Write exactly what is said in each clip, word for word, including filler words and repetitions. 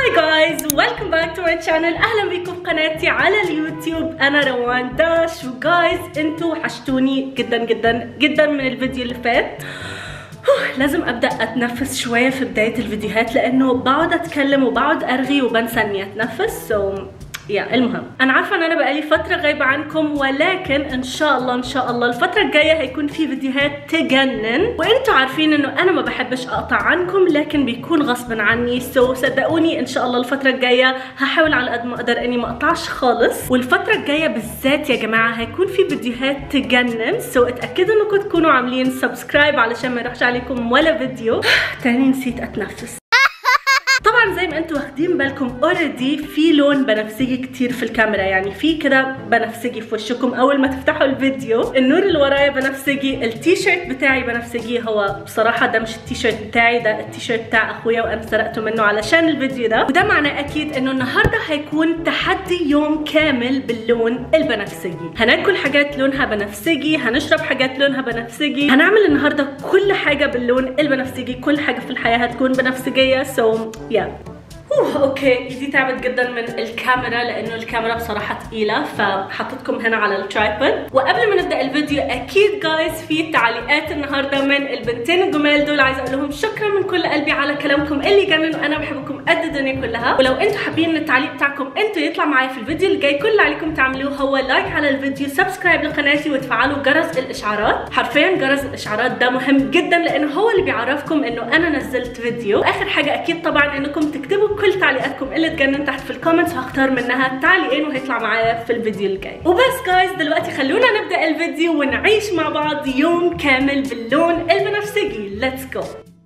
هاي جايز، ويلكم باك تو ماي شانل. اهلا بيكم في قناتي على اليوتيوب. انا روان داش. وجايز انتوا وحشتوني جدا جدا جدا من الفيديو اللي فات. لازم ابدا اتنفس شويه في بدايه الفيديوهات لانه بقعد اتكلم وبقعد ارغي وبنسى اني اتنفس. سو so, يا المهم انا عارفه ان انا بقالي فتره غايبه عنكم، ولكن ان شاء الله ان شاء الله الفتره الجايه هيكون في فيديوهات تجنن، وانتوا عارفين انه انا ما بحبش اقطع عنكم لكن بيكون غصبا عني. سو so, صدقوني ان شاء الله الفتره الجايه هحاول على قد ما اقدر اني ما اقطعش خالص، والفتره الجايه بالذات يا جماعه هيكون في فيديوهات تجنن. سو so, اتاكدوا انكم تكونوا عاملين سبسكرايب علشان ما يروحش عليكم ولا فيديو. تاني نسيت اتنفس. طبعا زي ما انتوا واخدين بالكم اوريدي في لون بنفسجي كتير في الكاميرا، يعني في كده بنفسجي في وشكم اول ما تفتحوا الفيديو. النور اللي ورايا بنفسجي، التيشيرت بتاعي بنفسجي. هو بصراحه ده مش التيشيرت بتاعي، ده التيشيرت بتاع اخويا وانا سرقته منه علشان الفيديو ده، وده معناه اكيد انه النهارده هيكون تحدي يوم كامل باللون البنفسجي. هناكل حاجات لونها بنفسجي، هنشرب حاجات لونها بنفسجي، هنعمل النهارده كل حاجه باللون البنفسجي. كل حاجه في الحياه هتكون بنفسجيه. سو so, يا yeah. اوه اوكي، ايدي تعبت جدا من الكاميرا لانه الكاميرا بصراحه تقيله، فحطيتكم هنا على الترايبود. وقبل ما نبدا الفيديو اكيد جايز في تعليقات النهارده من البنتين الجمال دول، عايزه اقول لهم شكرا من كل قلبي على كلامكم اللي جنن، وانا بحبكم قد الدنيا كلها. ولو انتوا حابين ان التعليق بتاعكم انتوا يطلع معايا في الفيديو اللي جاي، كل اللي عليكم تعملوه هو لايك على الفيديو، سبسكرايب لقناتي، وتفعلوا جرس الاشعارات. حرفيا جرس الاشعارات ده مهم جدا لانه هو اللي بيعرفكم انه انا نزلت فيديو. واخر حاجه اكيد طبعا انكم تكتبوا كل تعليقاتكم اللي تجنن تحت في الكومنتس، وهختار منها تعليقين وهيطلع معايا في الفيديو الجاي. وبس جايز دلوقتي خلونا نبدا الفيديو ونعيش مع بعض يوم كامل باللون البنفسجي. ليتس جو.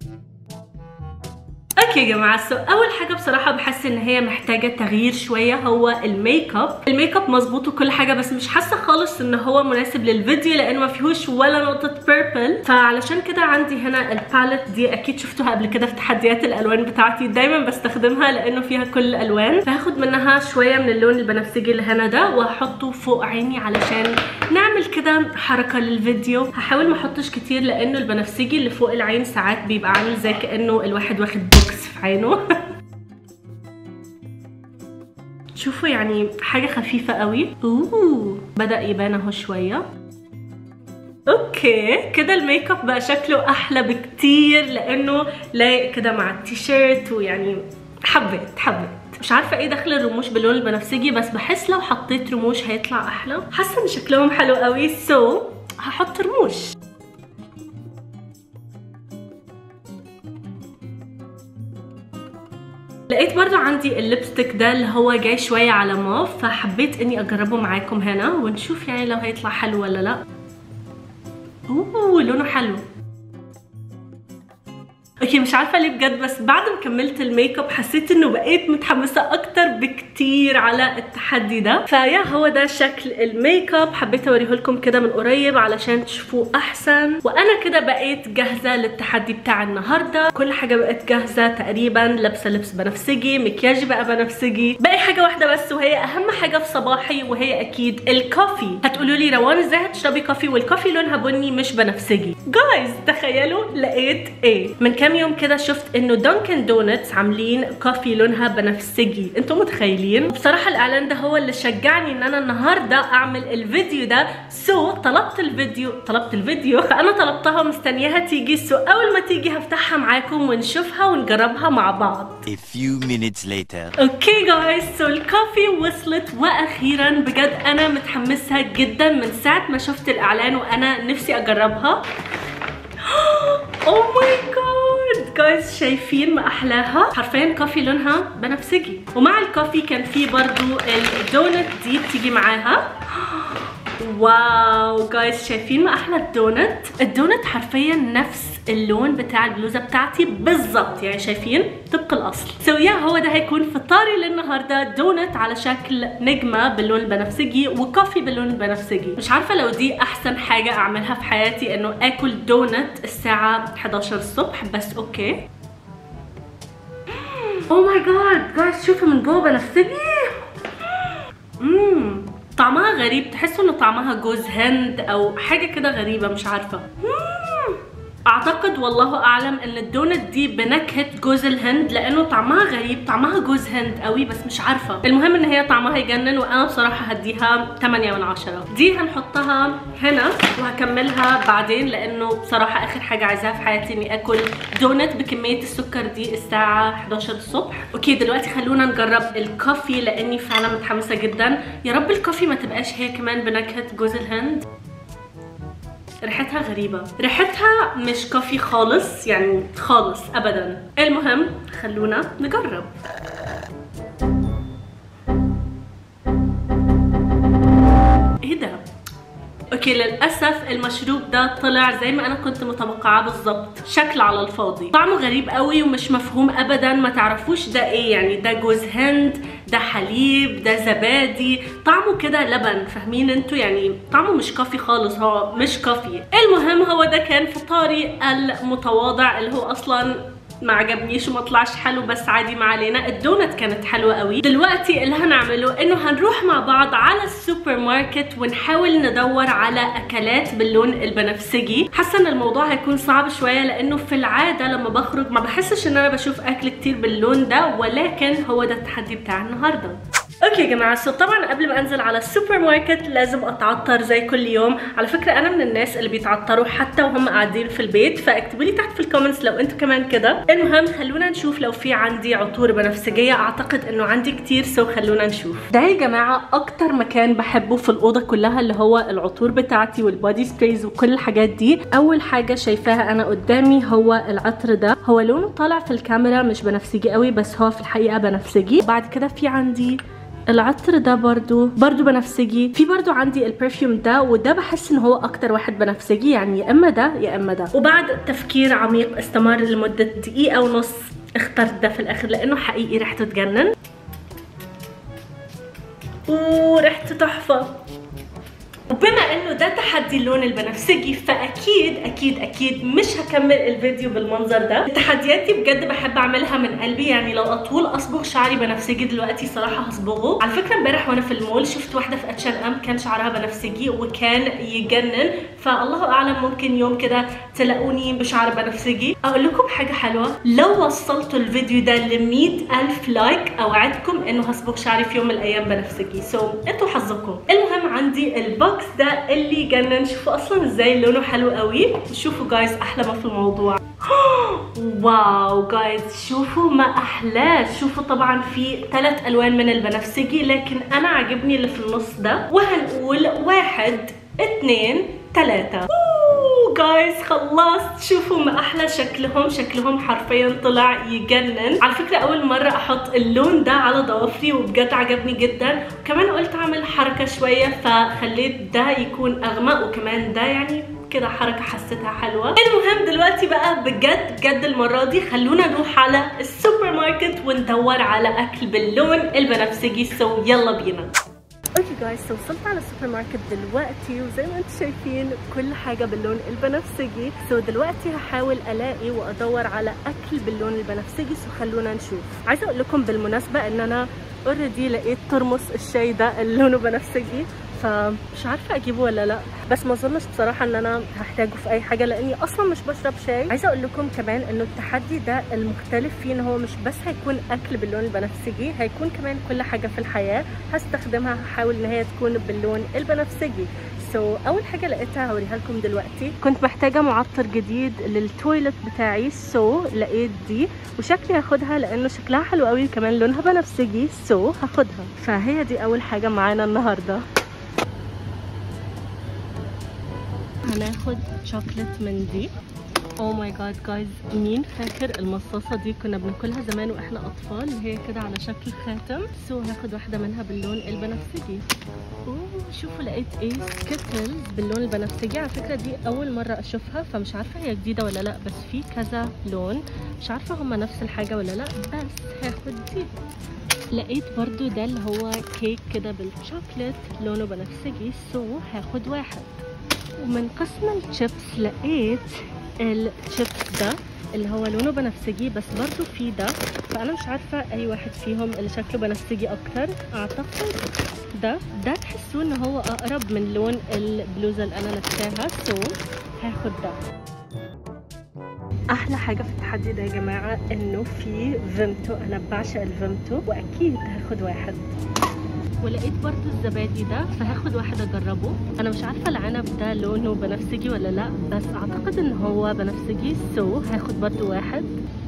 اوكي يا جماعه، سو اول حاجه بصراحه بحس ان هي محتاجه تغيير شويه هو الميك اب. الميك اب مظبوط وكل حاجه، بس مش حاسه خالص ان هو مناسب للفيديو لانه ما فيهوش ولا نقطه بيربل. فعلشان كده عندي هنا الباليت دي، اكيد شفتوها قبل كده في تحديات الالوان بتاعتي، دايما بستخدمها لانه فيها كل الالوان. فهاخد منها شويه من اللون البنفسجي اللي هنا ده وهحطه فوق عيني علشان نعمل كده حركه للفيديو. هحاول ما احطش كتير لانه البنفسجي اللي فوق العين ساعات بيبقى عامل زي كانه الواحد واخد بوكس في عينه. شوفوا يعني حاجه خفيفه قوي. اوه بدا يبان اهو شويه. اوكي كده الميك اب بقى شكله احلى بكتير لانه لايق كده مع التيشيرت، ويعني حبيت حبيت. مش عارفه ايه دخل الرموش باللون البنفسجي، بس بحس لو حطيت رموش هيطلع احلى. حاسه ان شكلهم حلو قوي، سو so, هحط رموش. لقيت برضو عندي الليبستيك ده اللي هو جاي شويه على موف، فحبيت اني اجربه معاكم هنا ونشوف يعني لو هيطلع حلو ولا لا. اوه لونه حلو. اوكي مش عارفه ليه بجد، بس بعد ما كملت الميك اب حسيت انه بقيت متحمسه اكتر بكتير على التحدي ده. فيا هو ده شكل الميك اب، حبيت اوريه لكم كده من قريب علشان تشوفوه احسن. وانا كده بقيت جاهزه للتحدي بتاع النهارده. كل حاجه بقت جاهزه تقريبا، لابسه لبس بنفسجي، مكياجي بقى بنفسجي، باقي حاجه واحده بس وهي اهم حاجه في صباحي، وهي اكيد الكوفي. هتقولوا لي روان ازاي هتشربي كوفي والكوفي لونها بني مش بنفسجي؟ جايز تخيلوا لقيت ايه. من كام يوم كده شفت انه دانكن دونتس عاملين كوفي لونها بنفسجي. انتم متخيلين؟ بصراحه الاعلان ده هو اللي شجعني ان انا النهارده اعمل الفيديو ده. سو طلبت الفيديو طلبت الفيديو فانا طلبتها ومستنياها تيجي. سو اول ما تيجي هفتحها معاكم ونشوفها ونجربها مع بعض. A few minutes later. اوكي جايز، سو الكوفي وصلت واخيرا. بجد انا متحمسه جدا من ساعه ما شفت الاعلان وانا نفسي اجربها. اوه ماي جاد جايز، شايفين ما احلاها؟ حرفيا كوفي لونها بنفسجي. ومع الكوفي كان في برضو الدونت دي بتيجي معاها. واو جايز، شايفين ما احلى الدونت؟ الدونت حرفيا نفس اللون بتاع البلوزه بتاعتي بالظبط، يعني شايفين طبق الاصل. سو يا هو ده هيكون فطاري للنهارده، دونت على شكل نجمه باللون البنفسجي وكوفي باللون البنفسجي. مش عارفه لو دي احسن حاجه اعملها في حياتي انه اكل دونت الساعه حداشر الصبح، بس اوكي. اوه ماي جاد جايز، شوفوا من جوه بنفسجي. امم طعمها غريب، تحسوا انه طعمها جوز هند او حاجه كده غريبه، مش عارفه. اعتقد والله اعلم ان الدونت دي بنكهه جوز الهند لانه طعمها غريب، طعمها جوز هند قوي بس مش عارفه. المهم ان هي طعمها يجنن وانا بصراحه هديها تمانية من عشرة. دي هنحطها هنا وهكملها بعدين لانه بصراحه اخر حاجه عايزاها في حياتي اني اكل دونت بكميه السكر دي الساعه حداشر الصبح. اوكي دلوقتي خلونا نجرب الكوفي لاني فعلا متحمسه جدا. يا رب الكوفي ما تبقاش هي كمان بنكهه جوز الهند. ريحتها غريبة، ريحتها مش كوفي خالص يعني خالص ابدا. المهم خلونا نجرب. ايه ده؟ اوكي للاسف المشروب ده طلع زي ما انا كنت متوقعاه بالظبط، شكل على الفاضي. طعمه غريب قوي ومش مفهوم ابدا، ما تعرفوش ده ايه يعني. ده جوز هند، ده حليب، ده زبادي، طعمه كده لبن، فاهمين انتوا يعني؟ طعمه مش كافي خالص، هو مش كافي. المهم هو ده كان فطاري المتواضع اللي هو اصلا ما عجبنيش وما طلعش حلو بس عادي ما علينا. الدونت كانت حلوه قوي. دلوقتي اللي هنعمله انه هنروح مع بعض على السوبر ماركت ونحاول ندور على اكلات باللون البنفسجي. حاسه ان الموضوع هيكون صعب شويه لانه في العاده لما بخرج ما بحسش ان انا بشوف اكل كتير باللون ده، ولكن هو ده التحدي بتاع النهارده. اوكي يا جماعه، سو طبعا قبل ما انزل على السوبر ماركت لازم اتعطر زي كل يوم. على فكره انا من الناس اللي بيتعطروا حتى وهم قاعدين في البيت، فاكتبوا لي تحت في الكومنتس لو انتوا كمان كده. المهم خلونا نشوف لو في عندي عطور بنفسجيه. اعتقد انه عندي كتير، سو خلونا نشوف. ده يا جماعه اكتر مكان بحبه في الاوضه كلها اللي هو العطور بتاعتي والبودي سبرايز وكل الحاجات دي. اول حاجه شايفاها انا قدامي هو العطر ده. هو لونه طالع في الكاميرا مش بنفسجي قوي بس هو في الحقيقه بنفسجي. بعد كده في عندي العطر ده برضو برضو بنفسجي. في برضو عندي البرفيوم ده، وده بحس ان هو اكتر واحد بنفسجي، يعني يا اما ده يا اما ده. وبعد تفكير عميق استمر لمدة دقيقة ونص اخترت ده في الاخر لانه حقيقي ريحته تجنن. وريحته تحفة. وبما انه ده تحدي اللون البنفسجي فاكيد اكيد اكيد مش هكمل الفيديو بالمنظر ده. التحديات دي بجد بحب اعملها من قلبي، يعني لو اطول اصبغ شعري بنفسجي دلوقتي صراحه هصبغه. على فكره امبارح وانا في المول شفت واحده في اتش اند ام كان شعرها بنفسجي وكان يجنن، فالله اعلم ممكن يوم كده تلاقوني بشعر بنفسجي. اقول لكم حاجه حلوه، لو وصلتوا الفيديو ده ل مية الف لايك اوعدكم انه هصبغ شعري في يوم من الايام بنفسجي، سو so, انتوا حظكم. المهم عندي البوكس ده اللي جنن. شوفوا اصلا ازاي لونه حلو قوي. شوفوا جايز احلى ما في الموضوع. واو جايز شوفوا ما احلاه. شوفوا طبعا في ثلاث الوان من البنفسجي لكن انا عاجبني اللي في النص ده. وهنقول واحد اتنين تلاتة. جايز خلصت. شوفوا ما احلى شكلهم، شكلهم حرفيا طلع يجنن. على فكره اول مره احط اللون ده على ضوافري وبجد عجبني جدا. وكمان قلت اعمل حركه شويه فخليت ده يكون اغمق، وكمان ده يعني كده حركه حسيتها حلوه. المهم دلوقتي بقى بجد بجد المره دي خلونا نروح على السوبر ماركت وندور على اكل باللون البنفسجي. سو يلا بينا. اوكي جايز، وصلت على السوبر ماركت دلوقتي وزي ما انتم شايفين كل حاجه باللون البنفسجي. سو دلوقتي هحاول الاقي وادور على اكل باللون البنفسجي. سو خلونا نشوف. عايزه اقول لكم بالمناسبه ان انا اوريدي لقيت ترمس الشاي ده اللي لونه بنفسجي، فمش عارفه اجيبه ولا لا، بس ما اظنش بصراحه ان انا هحتاجه في اي حاجه لاني اصلا مش بشرب شاي. عايزه اقول لكم كمان انه التحدي ده المختلف فيه ان هو مش بس هيكون اكل باللون البنفسجي، هيكون كمان كل حاجه في الحياه هستخدمها هحاول ان هي تكون باللون البنفسجي. سو so, اول حاجه لقيتها هوريها لكم دلوقتي. كنت محتاجه معطر جديد للتويلت بتاعي، سو so, لقيت دي وشكلي هاخدها لانه شكلها حلو قوي وكمان لونها بنفسجي، سو so, هاخدها. فهي دي اول حاجه معانا النهارده. هناخد شوكليت من دي. او ماي جاد جايز، مين فاكر المصاصه دي كنا بناكلها زمان واحنا اطفال اللي هي كده على شكل خاتم. سو هاخد واحده منها باللون البنفسجي. اوه شوفوا لقيت ايه، سكيتلز باللون البنفسجي. على فكره دي اول مره اشوفها فمش عارفه هي جديده ولا لا، بس في كذا لون مش عارفه هما نفس الحاجه ولا لا، بس هاخد دي. لقيت برضو ده اللي هو كيك كده بالشوكليت لونه بنفسجي، سو هاخد واحد. ومن قسم الشيبس لقيت الشيبس ده اللي هو لونه بنفسجي بس برضو في ده، فانا مش عارفه اي واحد فيهم اللي شكله بنفسجي اكتر. اعتقد ده ده تحسوه ان هو اقرب من لون البلوزه اللي انا لابساها، سو هاخد ده. احلى حاجه في التحدي ده يا جماعه انه في فيمتو، انا بعشق الفيمتو واكيد هاخد واحد. ولقيت برضو الزبادي ده فهاخد واحد اجربه. انا مش عارفه العنب ده لونه بنفسجي ولا لا، بس اعتقد ان هو بنفسجي، سو هاخد برضو واحد.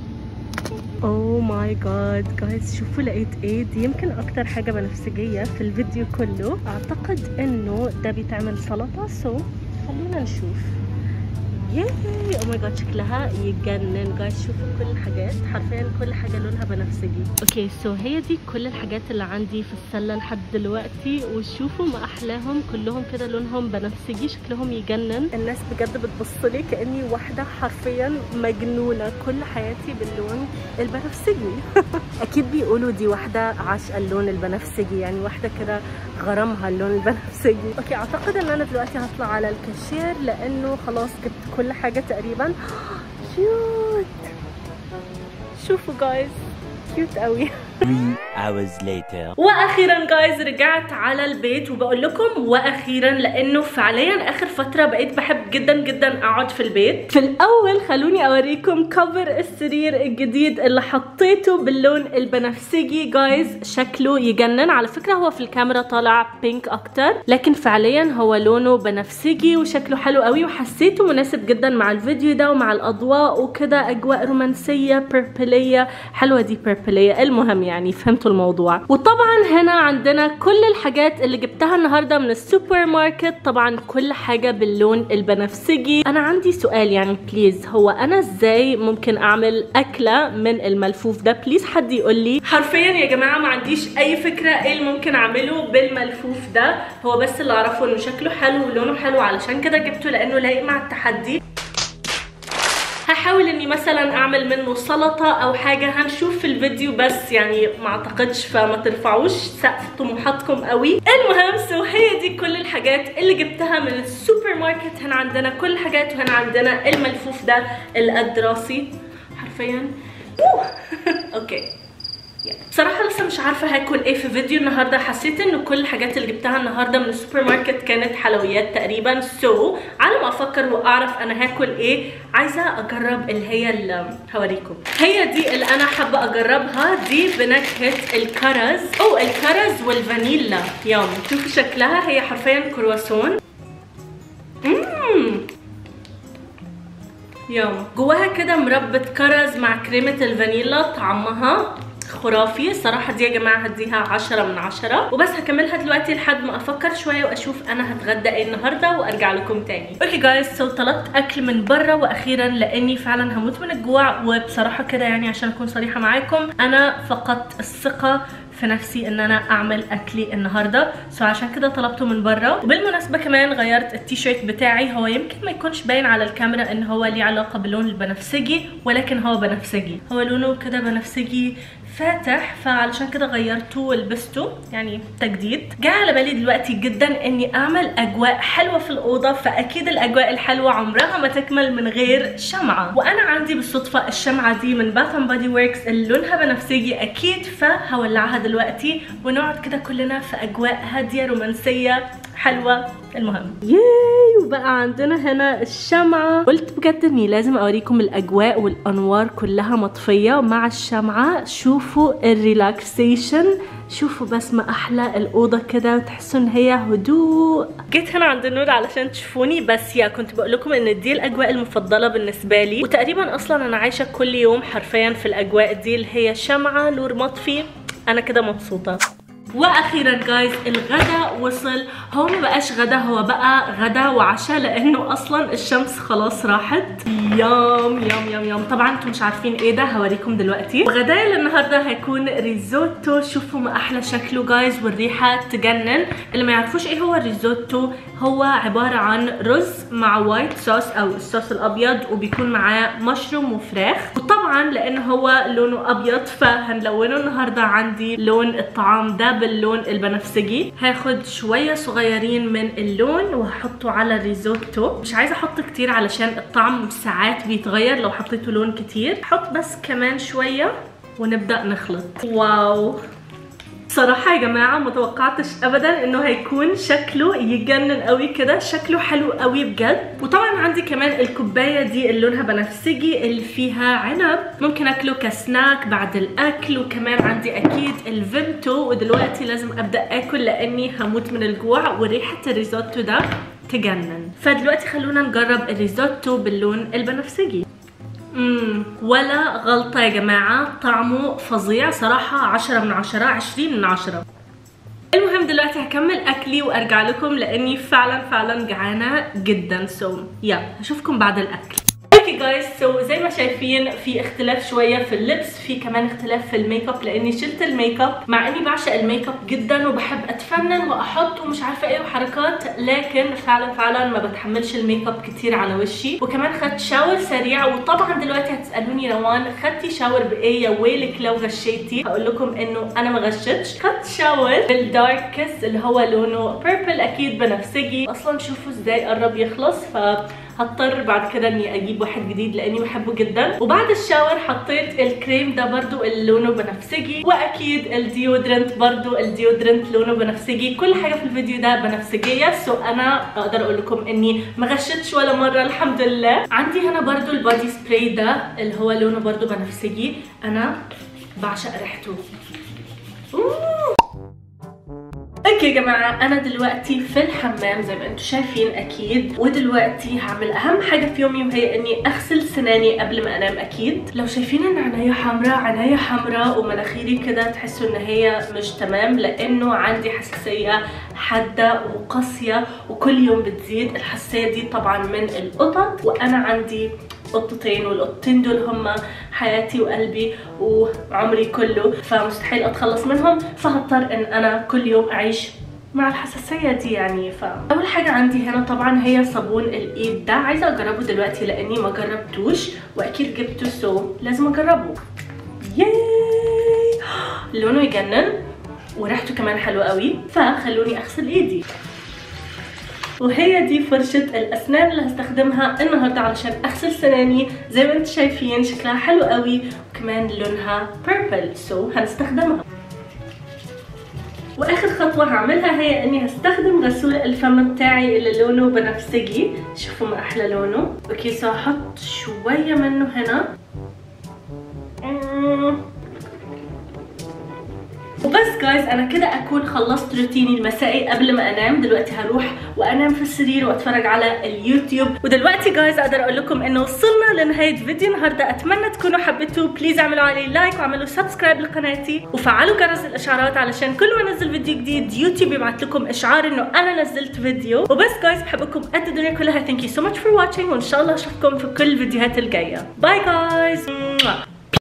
اوه ماي جاد جايز، شوفوا لقيت ايه. دي يمكن اكتر حاجه بنفسجيه في الفيديو كله. اعتقد انه ده بيتعمل سلطه، سو خلينا نشوف. ياي او ماي جاد، شكلها يجنن جايز. شوفوا كل الحاجات، حرفيا كل حاجه لونها بنفسجي. اوكي سو هي دي كل الحاجات اللي عندي في السله لحد دلوقتي، وشوفوا ما احلاهم كلهم كده لونهم بنفسجي، شكلهم يجنن. الناس بجد بتبص لي كاني واحده حرفيا مجنونه، كل حياتي باللون البنفسجي. اكيد بيقولوا دي واحده عاشقه اللون البنفسجي، يعني واحده كده غرامها اللون البنفسجي. اوكي اعتقد ان انا دلوقتي هطلع على الكاشير لانه خلاص جبت كل حاجه تقريبا. كيوت، شوفوا جايز كيوت قوي. three hours later. واخيرا جايز رجعت على البيت، وبقول لكم واخيرا لانه فعليا اخر فتره بقيت بحب جدا جدا اقعد في البيت. في الاول خلوني اوريكم كفر السرير الجديد اللي حطيته باللون البنفسجي جايز، شكله يجنن. على فكره هو في الكاميرا طالع بينك اكتر، لكن فعليا هو لونه بنفسجي وشكله حلو قوي، وحسيته مناسب جدا مع الفيديو ده ومع الاضواء وكده، اجواء رومانسيه بيربليه حلوه. دي بيربليه المهم يعني فهمتوا الموضوع. وطبعا هنا عندنا كل الحاجات اللي جبتها النهارده من السوبر ماركت، طبعا كل حاجه باللون البنفسجي. انا عندي سؤال يعني بليز، هو انا ازاي ممكن اعمل اكله من الملفوف ده؟ بليز حد يقول لي. حرفيا يا جماعه ما عنديش اي فكره ايه اللي ممكن اعمله بالملفوف ده، هو بس اللي اعرفه انه شكله حلو ولونه حلو، علشان كده جبته لانه لايق مع التحدي. هحاول اني مثلا اعمل منه سلطه او حاجه، هنشوف في الفيديو، بس يعني ما اعتقدش، فما ترفعوش سقف طموحاتكم قوي. المهم سو هي دي كل الحاجات اللي جبتها من السوبر ماركت. هنا عندنا كل الحاجات، وهنا عندنا الملفوف ده القد راسي حرفيا. اوكي بصراحة لسه مش عارفة هاكل ايه في فيديو النهاردة. حسيت انه كل الحاجات اللي جبتها النهاردة من السوبر ماركت كانت حلويات تقريبا، سو على ما افكر واعرف انا هاكل ايه، عايزة اجرب اللي هي اللي هوريكم. هي دي اللي انا حابة اجربها، دي بنكهة الكرز، او الكرز والفانيلا. يام شوفوا شكلها، هي حرفيا كرواسون. اممم يام جواها كده مربى كرز مع كريمة الفانيلا، طعمها خرافي صراحه. دي يا جماعه هديها عشرة من عشرة، وبس هكملها دلوقتي لحد ما افكر شويه واشوف انا هتغدى ايه النهارده وارجع لكم تاني. اوكي جايز سو طلبت اكل من بره، واخيرا لاني فعلا هموت من الجوع، وبصراحه كده يعني عشان اكون صريحه معاكم انا فقدت الثقه في نفسي ان انا اعمل اكلي النهارده، سو عشان كده طلبته من بره. وبالمناسبه كمان غيرت التيشيرت بتاعي، هو يمكن ما يكونش باين على الكاميرا ان هو ليه علاقه باللون البنفسجي، ولكن هو بنفسجي، هو لونه كده بنفسجي فاتح، فعلشان كده غيرته ولبسته يعني تجديد. جاء على بالي دلوقتي جدا اني اعمل اجواء حلوه في الاوضه، فاكيد الاجواء الحلوه عمرها ما تكمل من غير شمعه، وانا عندي بالصدفه الشمعه دي من باث اند بودي وركس اللي لونها بنفسجي اكيد، فهولعها دلوقتي ونقعد كده كلنا في اجواء هاديه رومانسيه حلوه. المهم ياي وبقى عندنا هنا الشمعة. قلت بجد اني لازم اوريكم الاجواء والانوار كلها مطفية مع الشمعة. شوفوا الريلاكسيشن، شوفوا بس ما احلى الاوضه كده، وتحسوا ان هي هدوء. جيت هنا عند النور علشان تشوفوني، بس يا كنت بقول لكم ان دي الاجواء المفضله بالنسبه لي، وتقريبا اصلا انا عايشه كل يوم حرفيا في الاجواء دي اللي هي شمعه نور مطفي، انا كده مبسوطه. واخيرا جايز الغدا وصل. هو ما بقاش غدا، هو بقى غدا وعشاء، لانه اصلا الشمس خلاص راحت. يام يام يام يام. طبعا انتم مش عارفين ايه ده، هوريكم دلوقتي. غدايا النهارده هيكون ريزوتو. شوفوا ما احلى شكله جايز، والريحه تجنن. اللي ما يعرفوش ايه هو الريزوتو، هو عباره عن رز مع وايت صوص او الصوص الابيض، وبيكون معاه مشروم وفراخ. وطبعا لان هو لونه ابيض فهنلونه النهارده عندي لون الطعام ده باللون البنفسجي. هاخد شويه صغيرين من اللون وهحطه على الريزوتو. مش عايزه احط كتير علشان الطعم ساعات بيتغير لو حطيته لون كتير. حط بس كمان شويه ونبدا نخلط. واو صراحة يا جماعة متوقعتش ابدا انه هيكون شكله يجنن قوي كده، شكله حلو قوي بجد. وطبعا عندي كمان الكوباية دي اللي لونها بنفسجي اللي فيها عنب، ممكن اكله كسناك بعد الاكل. وكمان عندي اكيد الفيمتو، ودلوقتي لازم ابدا اكل لاني هموت من الجوع وريحة الريزوتو ده تجنن. فدلوقتي خلونا نجرب الريزوتو باللون البنفسجي. امم ولا غلطة يا جماعة، طعمه فظيع صراحة، عشرة من عشرة، عشرين من عشرة. المهم دلوقتي هكمل اكلي وارجع لكم لاني فعلا فعلا جعانة جدا. سو يلا هشوفكم بعد الاكل. اوكي جايز، سو زي ما شايفين في اختلاف شويه في اللبس، في كمان اختلاف في الميك اب لاني شلت الميك اب، مع اني بعشق الميك اب جدا وبحب اتفنن واحط ومش عارفه ايه وحركات، لكن فعلا فعلا ما بتحملش الميك اب كتير على وشي. وكمان خدت شاور سريع، وطبعا دلوقتي هتسالوني روان خدتي شاور بايه؟ يا ويلك لو غشيتي. هقول لكم انه انا ما غشتش، خدت شاور بالدارك كيس اللي هو لونه بيربل، اكيد بنفسجي. اصلا شوفوا ازاي قرب يخلص، ف هضطر بعد كده اني اجيب واحد جديد لاني بحبه جدا. وبعد الشاور حطيت الكريم ده برضو اللي لونه بنفسجي، واكيد الديودرنت برضو الديودرنت لونه بنفسجي. كل حاجه في الفيديو ده بنفسجيه، سو انا اقدر اقول لكم اني ما غشتش ولا مره الحمد لله. عندي هنا برضو البادي سبراي ده اللي هو لونه برضو بنفسجي، انا بعشق ريحته. اوكي يا جماعه، انا دلوقتي في الحمام زي ما انتم شايفين اكيد، ودلوقتي هعمل اهم حاجه في يومي وهي اني اغسل سناني قبل ما انام. اكيد لو شايفين ان عينيا حمراء، عينيا حمراء ومناخيري كده تحسوا ان هي مش تمام، لانه عندي حساسيه حاده وقاسيه وكل يوم بتزيد. الحساسيه دي طبعا من القطط، وانا عندي قطتين، والقطتين دول هم حياتي وقلبي وعمري كله، فمستحيل اتخلص منهم، فهضطر ان انا كل يوم اعيش مع الحساسيه دي يعني. فاول حاجه عندي هنا طبعا هي صابون الايد ده، عايزه اجربه دلوقتي لاني ما جربتوش واكيد جبته، سو لازم اجربه. ياي لونه يجنن وريحته كمان حلوه قوي، فخلوني اغسل ايدي. وهي دي فرشة الأسنان اللي هستخدمها النهاردة علشان أغسل سناني. زي ما انتم شايفين شكلها حلو قوي وكمان لونها بيربل، سو هنستخدمها. وآخر خطوة هعملها هي إني هستخدم غسول الفم بتاعي اللي لونه بنفسجي. شوفوا ما أحلى لونه. أوكي، سو هحط شوية منه هنا. وبس جايز، انا كده اكون خلصت روتيني المسائي قبل ما انام. دلوقتي هروح وانام في السرير واتفرج على اليوتيوب. ودلوقتي جايز اقدر اقول لكم انه وصلنا لنهايه فيديو النهارده. اتمنى تكونوا حبيتوه. بليز اعملوا عليه لايك وعملوا سبسكرايب لقناتي وفعلوا جرس الاشعارات علشان كل ما انزل فيديو جديد يوتيوب يبعت لكم اشعار انه انا نزلت فيديو. وبس جايز، بحبكم قد الدنيا كلها. ثانك يو سو ماتش فور واتشينج، وان شاء الله اشوفكم في كل الفيديوهات الجايه. باي جايز.